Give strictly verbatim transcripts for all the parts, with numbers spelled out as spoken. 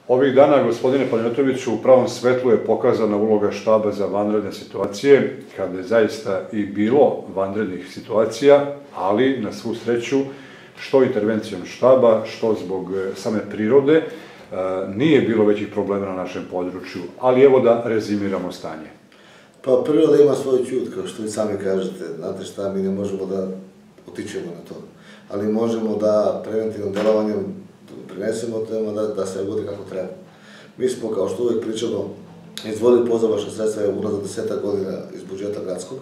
Ovih dana, gospodine Panajatoviću, u pravom svetlu je pokazana uloga štaba za vanredne situacije, kada je zaista i bilo vanrednih situacija, ali na svu sreću, što intervencijom štaba, što zbog same prirode, nije bilo većih problema na našem području, ali evo da rezimiramo stanje. Pa priroda ima svoj čud, kao što vi sami kažete. Znate šta, mi ne možemo da utičemo na to, ali možemo da preventivnom delovanjem prinesemo temu da se bude kako treba. Mi smo, kao što uvijek pričamo, izdvojili pozamašna sredstva unazad desetak godina iz budžeta gradskog.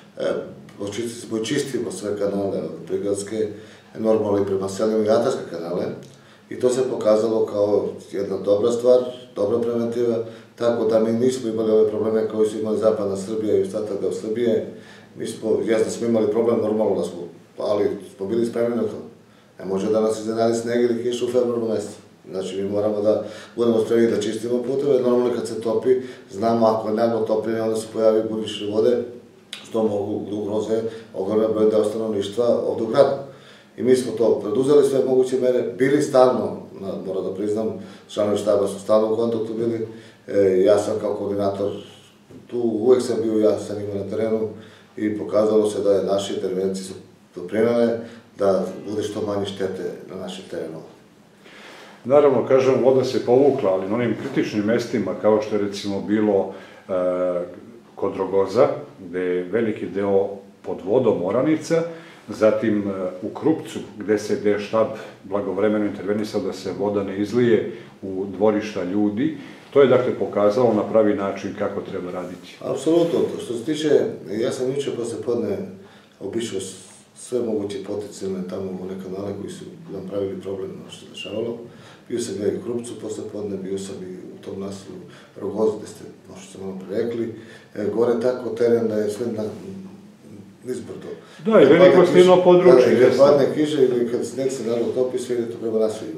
Počistimo sve kanale od prigradske, normalno i prema selima i atarske kanale. I to se pokazalo kao jedna dobra stvar, dobra preventiva, tako da mi nismo imali ove probleme koje su imali zapadna Srbija i ostatak deo Srbije. Mi smo, jasno smo imali problem, normalno da smo, ali smo bili spremni na to. Ne može da nas iznenadi sneg ili kiša u februaru mesecu. Znači, mi moramo da budemo spremni da čistimo puteve, normalno kad se topi, znamo ako je naglo topljenje, onda se pojavi bujične vode, što mogu da ugroze ogromne broj deo stanovništva ovde u gradu. I mi smo to preduzeli sve moguće mere, bili stalno, moram da priznam, članovi štaba su stalno u kontaktu bili, ja sam kao koordinator tu, uvek sam bio ja sa njima na terenu i pokazalo se da je naše intervencije su doprinele da bude što manje štete na našem terenu. Naravno, kažem, voda se povukla, ali na onim kritičnim mestima, kao što je recimo bilo kod Rogoza, gde je veliki deo pod vodom oranica, zatim u Krupcu, gde se je štab blagovremeno intervenisao da se voda ne izlije u dvorišta ljudi, to je dakle pokazalo na pravi način kako treba raditi. Apsolutno, što se tiče, ja sam juče posle podne obišao sve moguće potencijalne tamo one kanale koji su nam pravili problem na što se dešavalo. Bio sam ja i u Krupcu posle podne, bio sam i u tom naselju Rogoz, gde ste, možda ste malo prerekli. Gore je tako teren da je sve na nizbrdo. Da, i veliko slivno područje. Kad padne kiša ili kad sneg se naglo topi, sve ide to prema naselju.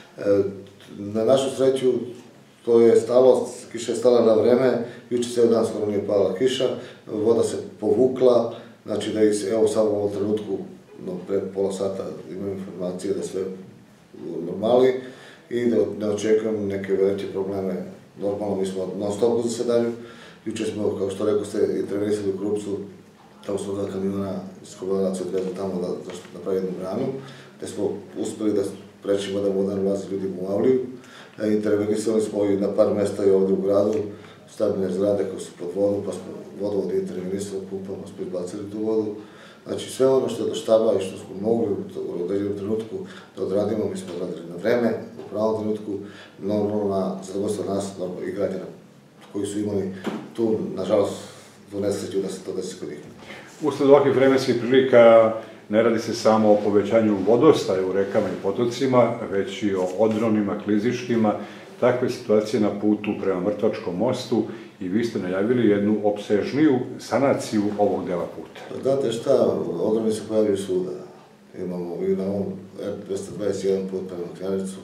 Na našu sreću, to je stalo, kiša je stala na vreme, juče ceo dan skoro nije pala kiša, voda se povukla, znači da evo samo u ovom trenutku, pred pola sata imam informacije da sve u normali i da ne očekujem neke veće probleme. Normalno, mi smo non stop u zasedanju, juče smo, kao što rekao ste, intervenisali u Krupcu, tamo smo dva kamiona iz komunalacije odvezli tamo da napravi jednu branu, gde smo uspeli da sprečimo da voda ne ulazi ljudima u avliju. Intervenisali smo i na par mesta i ovde u gradu, stabilne zgrade koje su pod vodom, pa smo vodovod intervenisali, pumpama smo izbacili tu vodu. Znači, sve ono što je do štaba i što smo mogli u određenom trenutku da odradimo, mi smo odradili na vreme, u pravom trenutku, normalno na zadovoljstvo nas i građana koji su imali tu, nažalost, tu nesreću da se to desi kod njih. Usled ovakvih vremenskih prilika ne radi se samo o povećanju vodostaja u rekama i potocima, već i o odronima, klizištima, takve situacije na putu prema Mrtvačkom mostu i vi ste najavili jednu opsežniju sanaciju ovog dela puta. Znate šta, odroni se pojavljaju svuda. Imamo i na ovom R dvesta dvadeset jedan put prema Knjaževcu,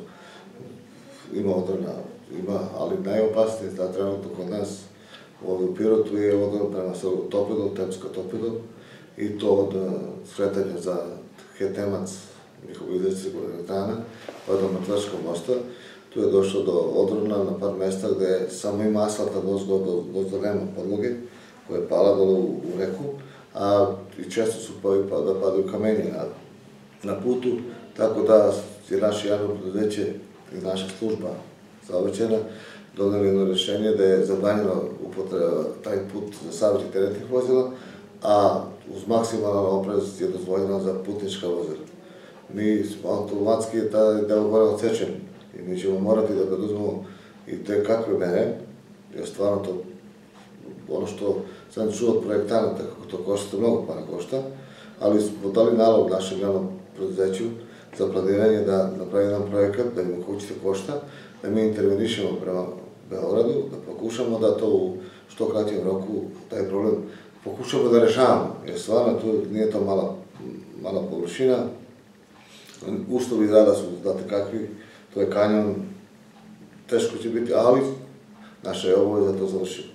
ima odrona, ima, ali najopasnije da trenutno kod nas ovdje u Pirotu je odron prema selu Topidol, Temska Topidol, i to od skretanja za Hetemac, njihovu izrećivu elektrana, pa do Mrtvačkog mosta. Tu je došlo do odrona na par mesta gde samo ima asfalta dozdo nema podloge, koja je pala dole u reku, a i često su da padaju kamenje na putu, tako da je naše javno preduzeće i naša služba saobraćajna doneli jedno rešenje da je zabranjeno upotreba taj put za saobraćaj teretnih vozila, a uz maksimalan oprez je dozvoljeno za putnička vozila. Mi smo automatski taj deo gore odsečen i mi ćemo morati da preduzmemo i te kakve mere, jer stvarno to, ono što sam čuo od projektanata, kako to košta, mnogo para košta, ali smo dali nalog našem javnom preduzeću za planiranje da napravi jedan projekat, da im koliko će košta, da mi intervenišemo prema Beogradu, da pokušamo da to u što kraćem roku, taj problem, pokušamo da rešavamo, jer stvarno tu nije to mala površina, uslovi rada su, znate kakvi, to je kanjon, teško će biti, ali naša je obaveza da to završimo.